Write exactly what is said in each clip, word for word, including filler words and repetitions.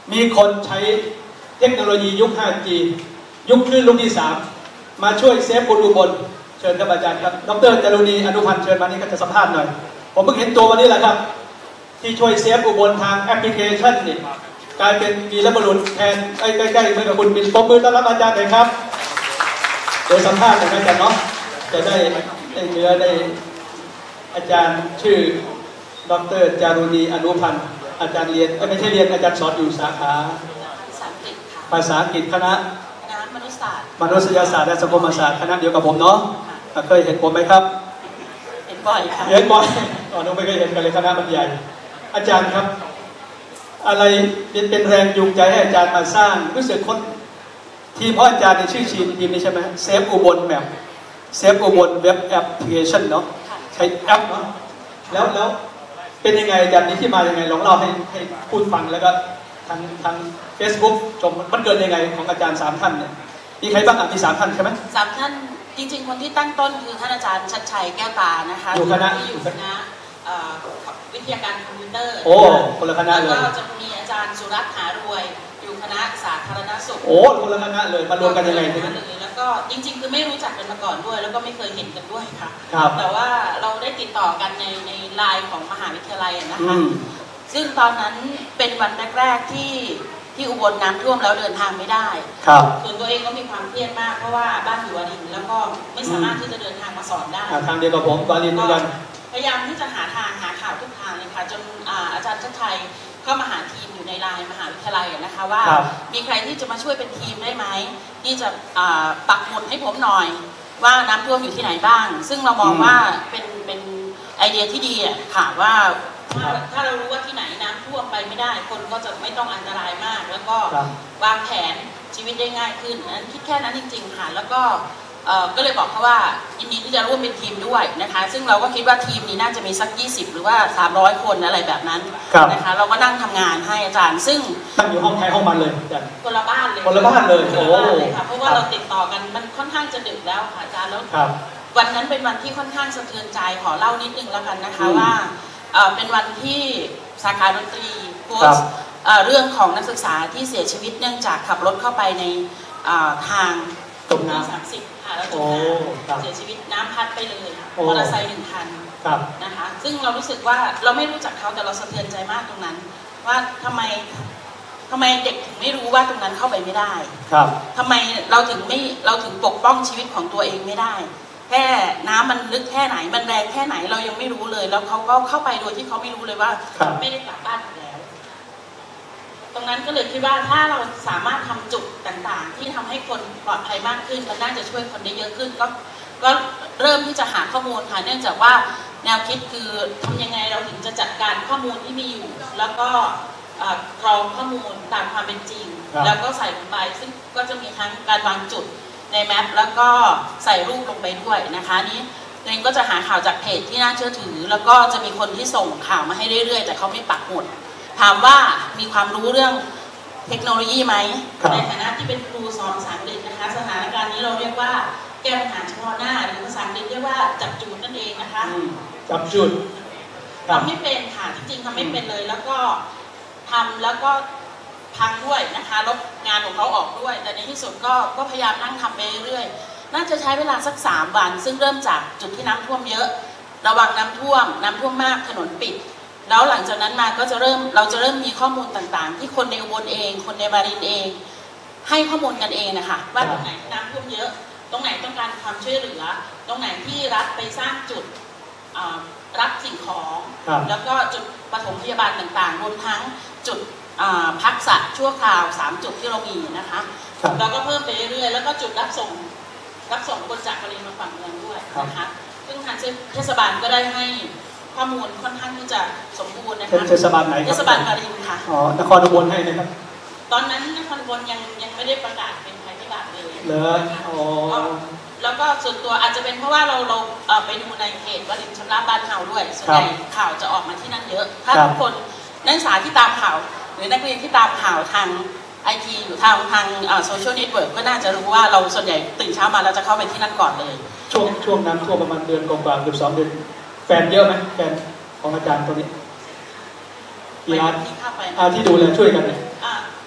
มีคนใช้เทคโนโลยียุค ไฟว์จี ยุคคลื่นลูกที่สามมาช่วยเซฟบุญอุบลเชิญครับอาจารย์ครับดร.จารุณีอนุพันธ์เชิญมานี่ก็จะสัมภาษณ์หน่อยผมเพิ่งเห็นตัววันนี้แหละครับที่ช่วยเซฟอุบลทางแอปพลิเคชันนี่กลายเป็นวีรบุรุษแทนใกล้ๆเมื่อกับคุณบินปมมือต้อนรับอาจารย์เลยครับโดยสัมภาษณ์กันอาจารย์เนาะจะได้ได้เนื้อได้อาจารย์ชื่อดร.จารุณีอนุพันธ์อาจารย์เรียนไม่ใช่เรียนอาจารย์สอนอยู่สาขาภาษาอังกฤษคณะมนุษยศาสตร์มนุษยศาสตร์และสังคมศาสตร์คณะเดียวกับผมเนาะเคยเห็นผมไหมครับเห็นบ่อยค่ะเห็นบ่อยอ๋อน้องไม่เคยเห็นกันเลยคณะมันใหญ่อาจารย์ครับอะไรเป็นแรงจูงใจให้อาจารย์มาสร้างรู้สึกคนทีมของอาจารย์ในชื่อทีมทีมนี้ใช่ไหมเซฟอุบลแบบเซฟอุบลเว็บแอปพลิเคชันเนาะใช้แอปเนาะแล้วแล้วเป็นยังไงอาจารย์นี้ที่มายังไงลองเล่าให้ให้พูดฟังแล้วก็ทางทางเฟซบุ๊กชมมันเกิดยังไงของอาจารย์สามท่านเนี่ยมีใครบ้างอ่ะมีสามท่านใช่ไหมสามท่านจริงๆคนที่ตั้งต้นคือท่านอาจารย์ชัดชัยแก้วตานะคะอยู่คณะที่อยู่คณะวิทยาการคอมพิวเตอร์โอ้คนละคณะเลยแล้วก็จะมีอาจารย์สุรัตน์หารวยอยู่คณะสาธารณสุขโอ้คนละคณะเลยมารวมกันยังไงเลยแล้วก็จริงๆคือไม่รู้จักกันมาก่อนด้วยแล้วก็ไม่เคยเห็นกันด้วยค่ะครับแต่ว่าเราได้ติดต่อกันในในไลน์ของมหาวิทยาลัยนะคะซึ่งตอนนั้นเป็นวันแรกๆที่ที่อุบลน้ำท่วมแล้วเดินทางไม่ได้ครับส่วนตัวเองก็มีความเครียดมากเพราะว่าบ้านอยู่วารินแล้วก็ไม่สามารถที่จะเดินทางมาสอนได้ทางเดียวกับผมวารินเหมือนกันพยายามที่จะหาทางหาข่าวทุกทางเลยค่ะจนอาจารย์ชัดชัยเข้ามาหาทีมอยู่ในไลน์มหาวิทยาลัยนะคะว่ามีใครที่จะมาช่วยเป็นทีมได้ไหมที่จะปักหมุดให้ผมหน่อยว่าน้ำท่วมอยู่ที่ไหนบ้างซึ่งเรามองว่าเป็นเป็นไอเดียที่ดีอ่ะค่ะว่าถ้าถ้าเรารู้ว่าที่ไหนน้ำท่วมไปไม่ได้คนก็จะไม่ต้องอันตรายมากแล้วก็วางแผนชีวิตได้ง่ายขึ้นนั้นคิดแค่นั้นจริงๆค่ะแล้วก็ก็เลยบอกเขาว่ายินดีที่จะร่วมเป็นทีมด้วยนะคะซึ่งเราก็คิดว่าทีมนี้น่าจะมีสักยี่สิบหรือว่าสามร้อยคนอะไรแบบนั้นนะคะเราก็นั่งทำงานให้อาจารย์ซึ่งตั้งอยู่ห้องใครห้องมันเลยคนละบ้านเลยคนละบ้านเลยโอ้ค่ะเพราะว่าเราติดต่อกันมันค่อนข้างจะดึกแล้วค่ะอาจารย์แล้ววันนั้นเป็นวันที่ค่อนข้างสะเทือนใจขอเล่านิดนึงแล้วกันนะคะว่าเป็นวันที่สาขาดนตรีโพสต์เรื่องของนักศึกษาที่เสียชีวิตเนื่องจากขับรถเข้าไปในทางตรงน้ำสามสิบค่ะแล้วจมน้ำเสียชีวิตน้ำพัดไปเลยมอเตอร์ไซค์หนึ่งคันนะคะซึ่งเรารู้สึกว่าเราไม่รู้จักเขาแต่เราสะเทือนใจมากตรงนั้นว่าทำไมทำไมเด็กถึงไม่รู้ว่าตรงนั้นเข้าไปไม่ได้ครับทำไมเราถึงไม่เราถึงปกป้องชีวิตของตัวเองไม่ได้แค่น้ำมันลึกแค่ไหนมันแรงแค่ไหนเรายังไม่รู้เลยแล้วเขาก็เข้าไปโดยที่เขาไม่รู้เลยว่าไม่ได้กลับบ้านแล้วตรงนั้นก็เลยคิดว่าถ้าเราสามารถทำจุดต่างๆที่ทำให้คนปลอดภัยมากขึ้นมันน่าจะช่วยคนได้เยอะขึ้นก็ก็เริ่มที่จะหาข้อมูลค่ะเนื่องจากว่าแนวคิดคือทำยังไงเราถึงจะจัดการข้อมูลที่มีอยู่แล้วก็กรองข้อมูลตามความเป็นจริงแล้วก็ใส่ลงไปซึ่งก็จะมีทั้งการวางจุดในแมปแล้วก็ใส่รูปลงไปด้วยนะคะนี้เองก็จะหาข่าวจากเพจที่น่าเชื่อถือแล้วก็จะมีคนที่ส่งข่าวมาให้เรื่อยๆแต่เขาไม่ปักหมุดถามว่ามีความรู้เรื่องเทคโนโลยีไหมในฐานะที่เป็นครูสอนภาษาอังกฤษนะคะสถานการณ์นี้เราเรียกว่าแก้ปัญหาเฉพาะหน้าหรือภาษาอังกฤษเรียกว่าจับจุดนั่นเองนะคะจับจุดทำไม่เป็นค่ะจริงๆทำไม่เป็นเลยแล้วก็ทำแล้วก็พังด้วยนะคะลบงานของเขาออกด้วยแต่ในที่สุดก็ก็พยายามนั่งทำไปเรื่อยๆน่าจะใช้เวลาสักสามวันซึ่งเริ่มจากจุดที่น้ำท่วมเยอะระวังน้ำท่วมน้ำท่วมมากถนนปิดแล้วหลังจากนั้นมาก็จะเริ่มเราจะเริ่มมีข้อมูลต่างๆที่คนในอุบลเองคนในวารินเองให้ข้อมูลกันเองนะคะว่าตรงไหนน้ำท่วมเยอะตรงไหนต้องการความช่วยเหลือตรงไหนที่รัฐไปสร้างจุดรับสิ่งของแล้วก็จุดปฐมพยาบาลต่างๆรวมทั้งจุดพักสัตว์ชั่วคราวสามจุดที่เรามีนะคะเราก็เพิ่มไปเรื่อยๆแล้วก็จุดรับส่งรับส่งคนจากวารินมาฝั่งเมืองด้วยนะคะซึ่งทางเทศบาลก็ได้ให้ข้อมูลค่อนข้างที่จะสมบูรณ์นะคะเทศบาลไหนเทศบาลวารินค่ะอ๋อนครอุบลให้นะครับตอนนั้นนครอุบลยังยังไม่ได้ประกาศเป็นภัยพิบัติเลยเลยอ๋อแล้วก็ส่วนตัวอาจจะเป็นเพราะว่าเราเราไปดูในเพจวารินชำระบ้านเฮาด้วยส่วนใหญ่ข่าวจะออกมาที่นั่นเยอะถ้าทุกคนนักศึกษาที่ตามข่าวหรือนักเรียนที่ตามข่าวทางไอทีอยู่ทางทางโซเชียลเน็ตเวิร์กก็น่าจะรู้ว่าเราส่วนใหญ่ตื่นเช้ามาเราจะเข้าไปที่นั่นก่อนเลยช่วงช่วงนั้นช่วงประมาณเดือนกว่าเกือบสองเดือนแฟนเยอะไหมแฟนของอาจารย์ตัวนี้กี่ร้านที่ดูแลช่วยกันเนี่ย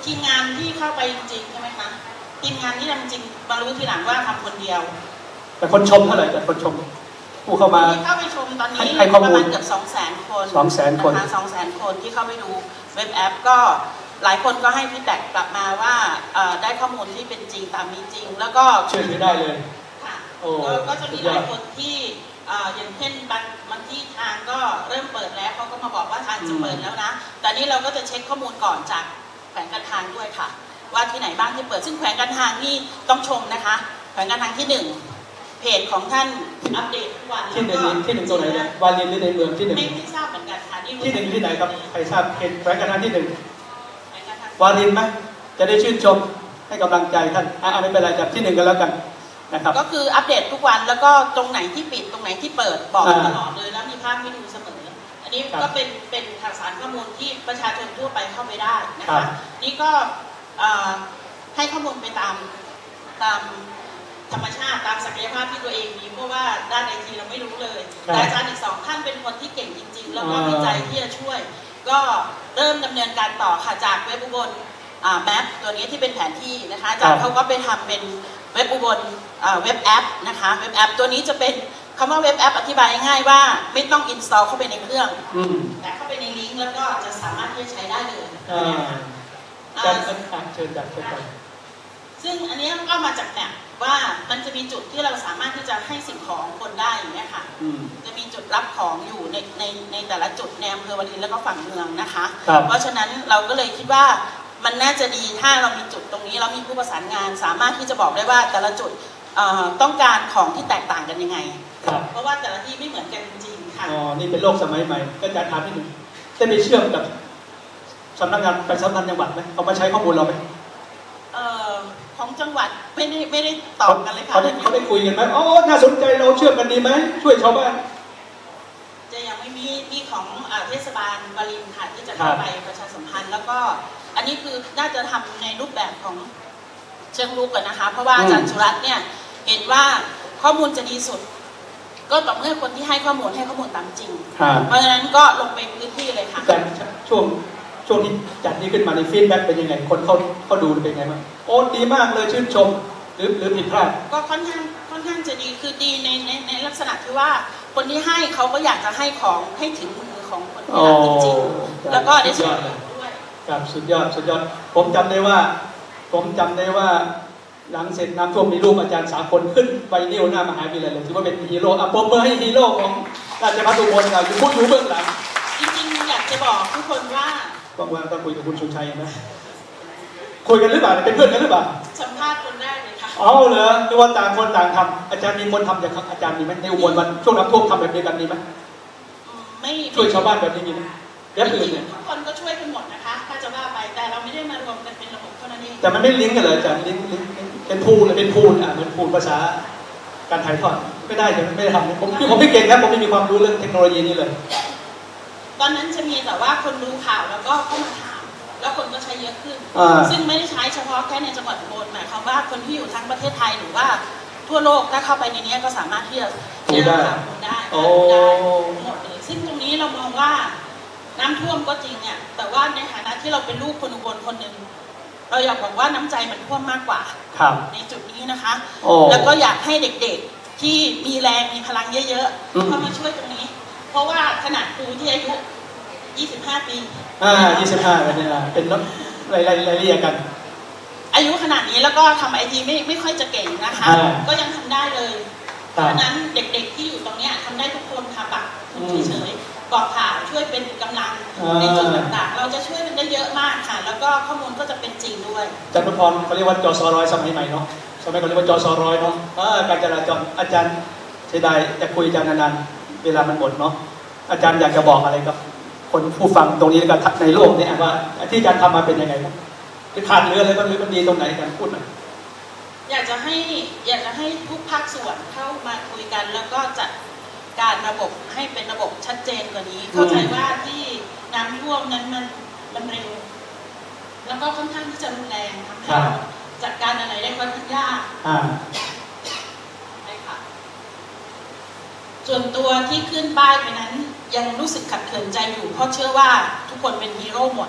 ทีมงานที่เข้าไปจริงๆใช่ไหมคะทีมงานที่ทำจริงมารู้ทีหลังว่าทำคนเดียวแต่คนชมเท่าไหร่แต่คนชมผู้เข้ามาที่เข้าไปชมตอนนี้ประมาณเกือบสองแสนคนสองแสนคนนะคะสองแสนคนที่เข้าไปดูเว็บแอปก็หลายคนก็ให้ฟีดแบ็กกลับมาว่าได้ข้อมูลที่เป็นจริงตามนี้จริงแล้วก็เชื่อถือได้เลยค่ะก็จะมีหลายคนที่อย่างเช่นบางบางที่ทางก็เริ่มเปิดแล้วเขาก็มาบอกว่าทางจะเปิดแล้วนะแต่นี้เราก็จะเช็คข้อมูลก่อนจากแขวงการทางด้วยค่ะว่าที่ไหนบ้างที่เปิดซึ่งแขวงการทางนี่ต้องชมนะคะแขวงการทางที่หนึ่งเพจของท่านอัปเดตทุกวันที่หนึ่งที่หนึ่งตัวไหนเนี่ยวาลินหรือในเมืองที่หนึ่งไม่ไม่ทราบเหมือนกันค่ะที่หนึ่งที่ไหนครับใครทราบเพจแขวงการทางที่หนึ่งวาลินไหมจะได้ชื่นชมให้กำลังใจท่านอ่าไม่เป็นไรจับที่หนึ่งกันแล้วกันนะครับก็คืออัปเดตทุกวันแล้วก็ตรงไหนที่ปิดตรงไหนที่เปิดบอกตลอดเลยแล้วมีภาพให้ดูเสมออันนี้ก็เป็นเป็นข่าวสารข้อมูลที่ประชาชนทั่วไปเข้าไปได้นะคะนี่ก็ให้ข้อมูลไปตามตามธรรมชาติตามศักยภาพที่ตัวเองมีเพราะว่าด้านไอทีเราไม่รู้เลยแต่อาจารย์อีกสองท่านเป็นคนที่เก่งจริงๆแล้วก็มีใจที่จะช่วยก็เริ่มดำเนินการต่อค่ะจากเว็บอุบลแมปตัวนี้ที่เป็นแผนที่นะคะอาจารย์เขาก็ไปทำเป็นเว็บอุบลเว็บแอปนะคะเว็บแอปตัวนี้จะเป็นคำว่าเว็บแอปอธิบายง่ายว่าไม่ต้องอินสตอลเข้าไปในเครื่องแต่เข้าไปในลิงก์แล้วก็จะสามารถที่จะใช้ได้เลยการเชิญเชิญจากเชิญซึ่งอันนี้ก็มาจากเนี่ยว่ามันจะมีจุดที่เราสามารถที่จะให้สิ่งของคนได้อย่างนี้ค่ะจะมีจุดรับของอยู่ในในในแต่ละจุดในอำเภอวารินแล้วก็ฝั่งเมืองนะคะเพราะฉะนั้นเราก็เลยคิดว่ามันน่าจะดีถ้าเรามีจุดตรงนี้เรามีผู้ประสานงานสามารถที่จะบอกได้ว่าแต่ละจุดต้องการของที่แตกต่างกันยังไงเพราะว่าแต่ละที่ไม่เหมือนกันจริงๆค่ะอ๋อนี่เป็นโลกสมัยใหม่ก็จะถามนิดนึงจะไปเชื่อมกับสำนักงานไปสำนักงานจังหวัดไหมเขามาใช้ข้อมูลเราไหมเอ่อของจังหวัดไม่ได้ไม่ได้ตอบกันเลยค่ะเขาได้เขาได้คุยกันไหมอ๋อน่าสนใจเราเชื่อมกันดีไหมช่วยชาวบ้านจะยังไม่มีมีของเทศบาลวารินค่ะที่จะเข้าไปประชาสัมพันธ์แล้วก็อันนี้คือน่าจะทำในรูปแบบของเชิงรุกกันนะคะเพราะว่าอาจารย์สุรัตน์เนี่ยเห็นว่าข้อมูลจะดีสุดก็ต่อเมื่อคนที่ให้ข้อมูลให้ข้อมูลตามจริงเพราะฉะนั้นก็ลงไปพื้นที่เลยค่ะการช่วงช่วงที่จัดนี้ขึ้นมาในฟีดแบ็กเป็นยังไงคนเขาเขาดูเป็นไงบ้างโอ้ดีมากเลยชื่นชมหรือหรือผิดพลาดก็ค่อนข้างค่อนข้างจะดีคือดีในในในลักษณะที่ว่าคนที่ให้เขาก็อยากจะให้ของให้ถึงมือของคนที่รับจริงๆแล้วก็ได้ช่วยด้วยครับสุดยอดสุดยอดผมจำได้ว่าผมจำได้ว่าหลังเสร็จน้ำท่วมมีรูปอาจารย์สากลขึ้นไวนิลหน้ามหาวิทยาลัยเลยถือว่าเป็นฮีโร่อ่ะปรบมือให้ฮีโร่ของราชภัฏอุบลเราอยู่พูดอยู่เบื้องหลังจริงๆอยากจะบอกทุกคนว่าว่างๆต้องคุยกับคุณชูชัยนะคุยกันหรือเปล่าเป็นเพื่อนกันหรือเปล่าสัมภาษณ์คนแรกเลยค่ะอ๋อเหรอคือว่าต่างคนต่างทำอาจารย์มีคนทำอย่างอาจารย์มีไหมในอุบลวันช่วงน้ำท่วมทำแบบเดียวกันมีไหมไม่ช่วยชาวบ้านแบบนี้มีไหมเรื่องอื่นเนี่ยทุกคนก็ช่วยกันหมดนะคะถ้าจะว่าไปแต่เราไม่ได้มารวมกันเป็นระบบเท่านั้นเองแต่มันไม่ลิงก์กันเลยอาจารย์ลิงก์เป็นพูลเลยเป็นพูลอ่ะเป็นพูลภาษาการถ่ายทอดไม่ได้เลยไม่ได้ทำผมผมไม่เก่งครับผมไม่มีความรู้เรื่องเทคโนโลยีนี้เลยตอนนั้นจะมีแต่ว่าคนดูข่าวแล้วก็เข้ามาถามแล้วคนก็ใช้เยอะขึ้นซึ่งไม่ได้ใช้เฉพาะแค่ในจังหวัดอุบลหมายความว่าคนที่อยู่ทั้งประเทศไทยหรือว่าทั่วโลกถ้าเข้าไปในนี้ก็สามารถที่จะดูได้ได้หมดเลยซึ่งตรงนี้เรามองว่าน้ำท่วมก็จริงเนี่ยแต่ว่าในฐานะที่เราเป็นลูกคนอุบลคนหนึ่งเราอยากบอกว่าน้ำใจมันท่วมมากกว่าในจุดนี้นะคะแล้วก็อยากให้เด็กๆที่มีแรงมีพลังเยอะๆเข้ามาช่วยตรงนี้เพราะว่าขนาดครูที่อายุยี่สิบห้าปีอ่ายี่สิบห้าเป็นอะไรเป็นรายรายรายละเอียดกันอายุขนาดนี้แล้วก็ทำไอทีไม่ไม่ค่อยจะเก่งนะคะก็ยังทำได้เลยเพราะฉะนั้นเด็กๆที่อยู่ตรงนี้ทำได้ทุกคนค่ะปะเฉยๆบอกข่าวช่วยเป็นกำลังในจุดต่างๆเราจะช่วยมันได้เยอะมากค่ะแล้วก็ข้อมูลก็จะเป็นจริงด้วยจันทพรเขาเรียกว่าจสร้อยสมัยใหม่เนาะสมัยก่อนเรียกว่าจสร้อยเนาะการจราจรอาจารย์เสียดายจะคุยอาจารย์นานๆเวลามันหมดเนาะอาจารย์อยากจะบอกอะไรกับคนผู้ฟังตรงนี้แล้วก็ในโลกนี้ว่าที่อาจารย์ทำมาเป็นยังไงบ้างคือขาดเรืออะไรบ้างหรือมันดีตรงไหนกันพูดหน่อยอยากจะให้อยากจะให้ทุกภาคส่วนเข้ามาคุยกันแล้วก็จัดการระบบให้เป็นระบบชัดเจนกว่านี้เข้าใจว่าที่น้ำท่วมนั้นมันมันเร็วแล้วก็ค่อนข้างที่จะรุนแรงทำให้เราจัดการอะไรได้ค่อนข้างยากใช่ค่ะส่วนตัวที่ขึ้นป้ายไปนั้นยังรู้สึกขัดเคืองใจอยู่เพราะเชื่อว่าทุกคนเป็นฮีโร่หมด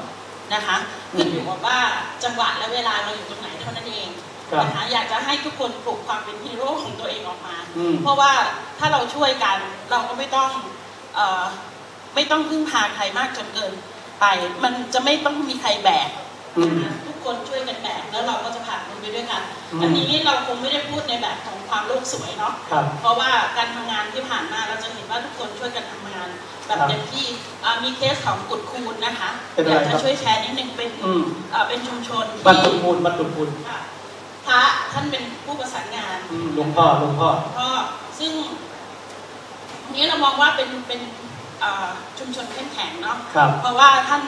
นะคะขึ้นอยู่กับว่าจังหวะและเวลาเราอยู่ตรงไหนเท่านั้นเองนะคะอยากจะให้ทุกคนปลุกความเป็นฮีโร่ของตัวเองออกมาเพราะว่าถ้าเราช่วยกันเราก็ไม่ต้องเอ่อไม่ต้องพึ่งพาใครมากจนเกินไปมันจะไม่ต้องมีใครแบกทุกคนช่วยกันแบกแล้วเราก็จะผ่านมันไปด้วยกันอันนี้เราคงไม่ได้พูดในแบบของความโลกสวยเนาะเพราะว่าการทำงานที่ผ่านมาเราจะเห็นว่าทุกคนช่วยกันทำงานแบบเต็มที่มีเคสของกุดคูนนะคะอยากจะช่วยแชร์นิดนึงเป็นเป็นชุมชนที่บ้านกุดคูนบ้านกุดคูนพระท่านเป็นผู้ประสานงานหลวงพ่อหลวงพ่อพ่อซึ่งนี้เรามองว่าเป็นเป็นชุมชนเข้มแข็งเนาะเพราะว่าท่าน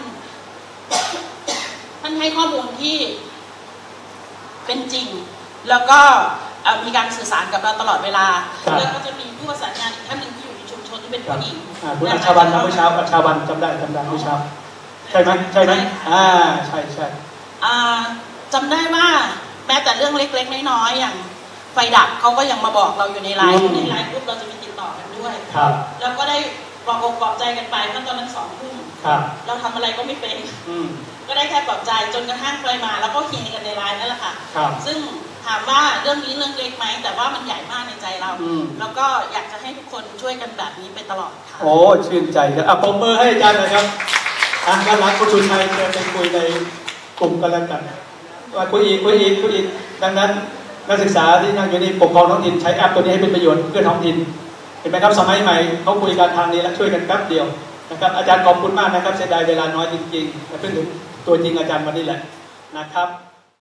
ท่านให้ข้อมูลที่เป็นจริงแล้วก็มีการสื่อสารกับเราตลอดเวลาแล้วก็จะมีผู้ประสานงานอีกท่านหนึ่งที่อยู่ในชุมชนที่เป็นผู้หญิงคุณอัชชาวันเมื่อเช้าอัชชาวันจำได้จำได้เมื่อเช้าใช่ไหมใช่ไหมอ่าใช่ใช่จำได้ว่าแม้แต่เรื่องเล็กๆน้อยๆอย่างไฟดับเขาก็ยังมาบอกเราอยู่ในไลน์ในไลน์กรุ๊ปเราจะมีติดต่อกันด้วยแล้วก็ได้บอกอกบอกใจกันไปเมื่อตอนนั้นสองทุ่มเราทำอะไรก็ไม่เป็นก็ได้แค่ปลอบใจจนกระทั่งไฟมาแล้วก็ขี่กันในไลน์นั่นแหละค่ะซึ่งถามว่าเรื่องนี้เรื่องเล็กไหมแต่ว่ามันใหญ่มากในใจเราแล้วก็อยากจะให้ทุกคนช่วยกันแบบนี้ไปตลอดค่ะโอ้ชื่นใจครับอ่ะปรบมือให้อาจารย์นะครับอ่ะด้านหลังคุณชุนชัยจะไปคุยในกลุ่มกันแล้วกันว่าคุยอีกคุยอีกคุยอีกดังนั้นนักศึกษาที่นั่งอยู่นี่ปกครองท้องถิ่นใช้แอปตัวนี้ให้เป็นประโยชน์เพื่อท้องถิ่นเห็นไหมครับสมัยใหม่เขาคุยกันทางนี้แล้วช่วยกันแป๊บเดียวนะครับอาจารย์ขอบคุณมากนะครับเสียดายเวลาน้อยจริงๆแต่เพิ่งถึงตัวจริงอาจารย์วันนี้แหละนะครับ